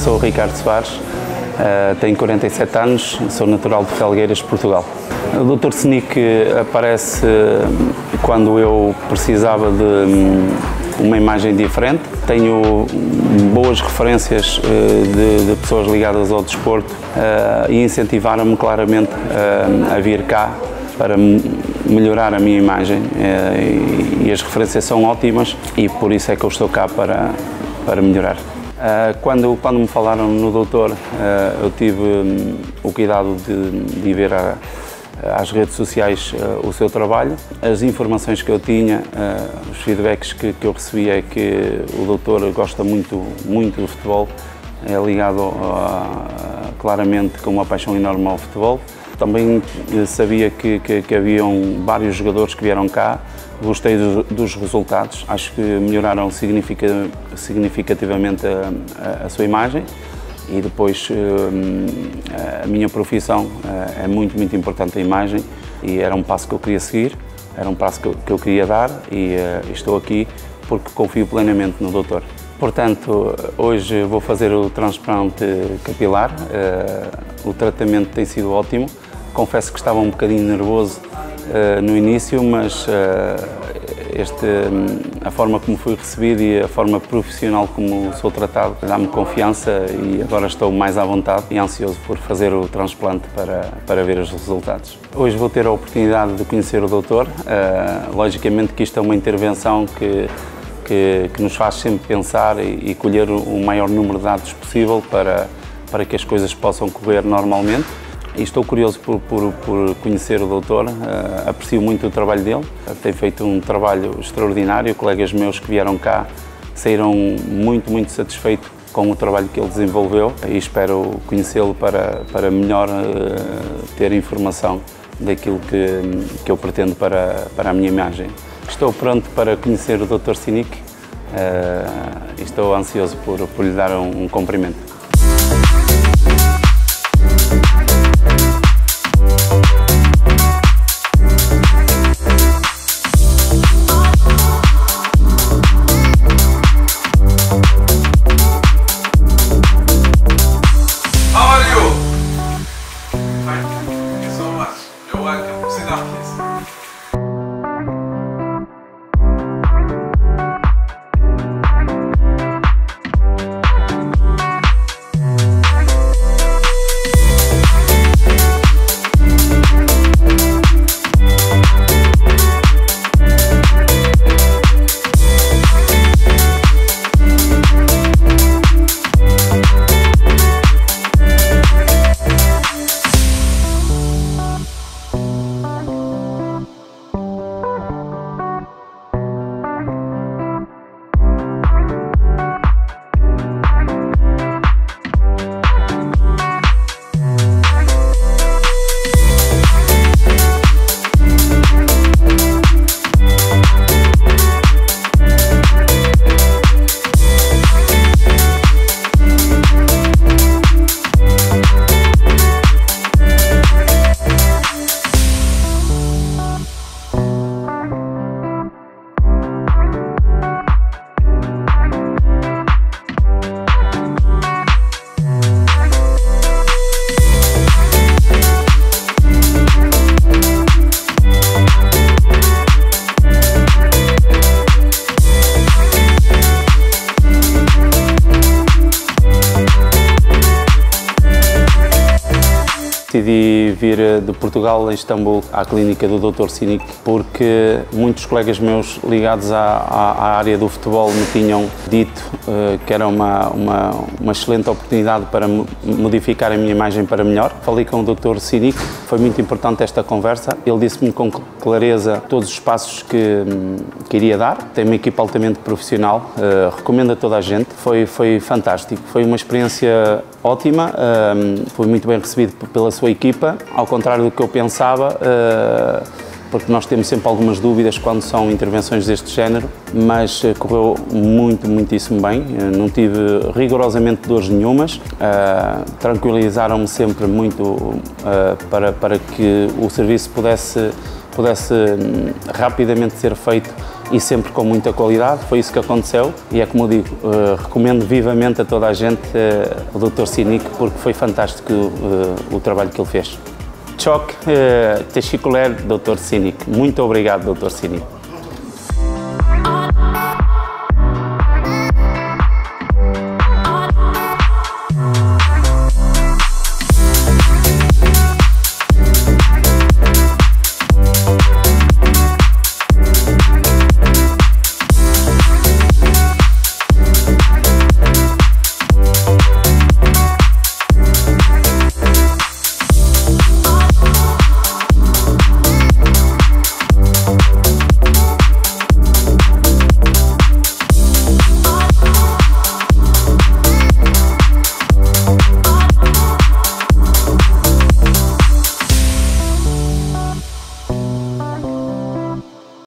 sou o Ricardo Soares, tenho 47 anos, sou natural de Felgueiras, Portugal. O Dr. Senic aparece quando eu precisava de uma imagem diferente. Tenho boas referências de pessoas ligadas ao desporto e incentivaram-me claramente a vir cá para melhorar a minha imagem, e as referências são ótimas e por isso é que eu estou cá para melhorar. Quando me falaram no doutor, eu tive o cuidado de ir ver às redes sociais o seu trabalho. As informações que eu tinha, os feedbacks que eu recebi é que o doutor gosta muito do futebol, é ligado claramente com uma paixão enorme ao futebol. Também sabia que haviam vários jogadores que vieram cá, gostei dos resultados, acho que melhoraram significativamente a sua imagem e depois a minha profissão é muito importante a imagem e era um passo que eu queria seguir, era um passo que eu queria dar e estou aqui porque confio plenamente no doutor. Portanto, hoje vou fazer o transplante capilar, o tratamento tem sido ótimo. Confesso que estava um bocadinho nervoso no início, mas a forma como fui recebido e a forma profissional como sou tratado dá-me confiança e agora estou mais à vontade e ansioso por fazer o transplante para ver os resultados. Hoje vou ter a oportunidade de conhecer o doutor. Logicamente que isto é uma intervenção que nos faz sempre pensar e colher o maior número de dados possível para que as coisas possam correr normalmente. E estou curioso por conhecer o doutor, aprecio muito o trabalho dele, tem feito um trabalho extraordinário, colegas meus que vieram cá saíram muito satisfeitos com o trabalho que ele desenvolveu e espero conhecê-lo para melhor ter informação daquilo que eu pretendo para a minha imagem. Estou pronto para conhecer o Dr. Senic e estou ansioso por lhe dar um cumprimento. Decidi vir de Portugal, em Istambul, à clínica do Dr. Senic, porque muitos colegas meus ligados à área do futebol me tinham dito que era uma excelente oportunidade para modificar a minha imagem para melhor. Falei com o Dr. Senic, foi muito importante esta conversa. Ele disse-me com clareza todos os passos que iria dar. Tem uma equipa altamente profissional, recomendo a toda a gente. Foi fantástico, foi uma experiência ótima, fui muito bem recebido pela sua equipa, ao contrário do que eu pensava, porque nós temos sempre algumas dúvidas quando são intervenções deste género, mas correu muitíssimo bem, não tive rigorosamente dores nenhumas, tranquilizaram-me sempre muito para que o serviço pudesse rapidamente ser feito e sempre com muita qualidade. Foi isso que aconteceu e é como eu digo, recomendo vivamente a toda a gente o Dr. Sinic, porque foi fantástico o trabalho que ele fez. Çok teşekkürler Dr. Sinic. Muito obrigado, Dr. Sinic.